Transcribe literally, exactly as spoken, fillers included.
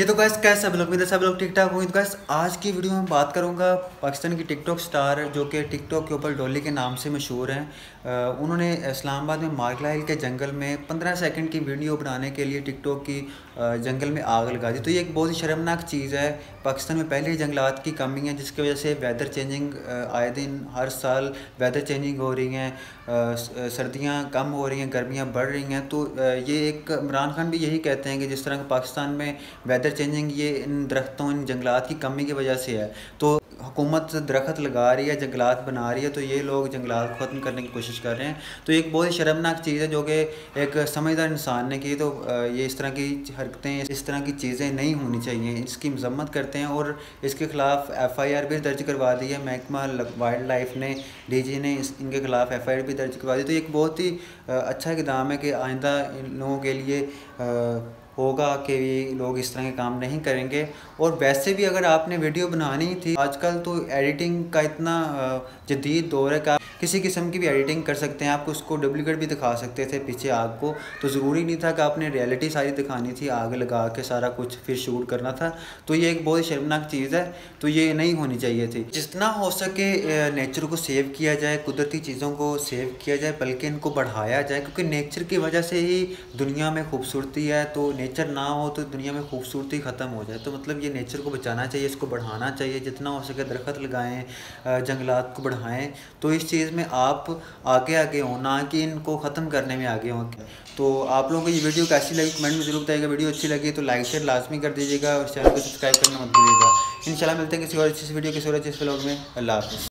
जी तो गैस कैसे सब लोग मेरे सब लोग ठीक ठाक होंगे। तो गैस आज की वीडियो में बात करूंगा पाकिस्तान की टिकटॉक स्टार जो कि टिकटॉक के ऊपर डॉली के नाम से मशहूर हैं। अ, उन्होंने इस्लामाबाद में मार्गलाइल के जंगल में पंद्रह सेकंड की वीडियो बनाने के लिए टिकटॉक की अ, जंगल में आग लगा दी। तो ये एक बहुत ही शर्मनाक चीज़ है। पाकिस्तान में पहले ही जंगलात की कमी है जिसकी वजह से वेदर चेंजिंग आए दिन हर साल वेदर चेंजिंग हो रही हैं, सर्दियाँ कम हो रही हैं, गर्मियाँ बढ़ रही हैं। तो अ, ये एक इमरान खान भी यही कहते हैं कि जिस तरह पाकिस्तान में वेदर चेंजिंग ये इन दरख्तों इन जंगलात की कमी की वजह से है। तो हुकूमत दरख्त लगा रही है, जंगलात बना रही है, तो ये लोग जंगलात को ख़त्म करने की कोशिश कर रहे हैं। तो एक बहुत ही शर्मनाक चीज़ है जो कि एक समझदार इंसान ने की। तो ये इस तरह की हरकतें, इस तरह की चीज़ें नहीं होनी चाहिए, इसकी मजम्मत करते हैं और इसके ख़िलाफ़ एफ़ आई आर भी दर्ज करवा दी है। महकमा वाइल्ड लाइफ ने, डी जी ने इस इनके ख़िलाफ़ एफ़ आई आर भी दर्ज करवा दी। तो एक बहुत ही अच्छा इक़दाम है कि आइंदा इन लोगों के लिए होगा कि ये लोग इस तरह के काम नहीं करेंगे। और वैसे भी अगर आपने वीडियो बनानी थी, आजकल तो एडिटिंग का इतना जदीद दौर है कि आप किसी किस्म की भी एडिटिंग कर सकते हैं। आप उसको डुप्लीकेट भी दिखा सकते थे पीछे आग को, तो ज़रूरी नहीं था कि आपने रियलिटी सारी दिखानी थी, आग लगा के सारा कुछ फिर शूट करना था। तो ये एक बहुत ही शर्मनाक चीज़ है, तो ये नहीं होनी चाहिए थी। जितना हो सके नेचर को सेव किया जाए, कुदरती चीज़ों को सेव किया जाए, बल्कि इनको बढ़ाया जाए, क्योंकि नेचर की वजह से ही दुनिया में खूबसूरती है। तो नेचर ना हो तो दुनिया में खूबसूरती ख़त्म हो जाए। तो मतलब ये नेचर को बचाना चाहिए, इसको बढ़ाना चाहिए, जितना हो सके दरख्त लगाएं, जंगलात को बढ़ाएं। तो इस चीज़ में आप आगे आगे हो, ना कि इनको ख़त्म करने में आगे हों। तो आप लोगों को ये वीडियो कैसी लगी कमेंट में ज़रूर बताइएगा। वीडियो अच्छी लगी तो लाइक शेयर लाजमी कर दीजिएगा और चैनल को सब्सक्राइब करना मत भूलिएगा। इंशाल्लाह मिलते हैं किसी और अच्छी वीडियो किसी और अच्छे व्लॉग में। अल्लाह हाफ़िज़।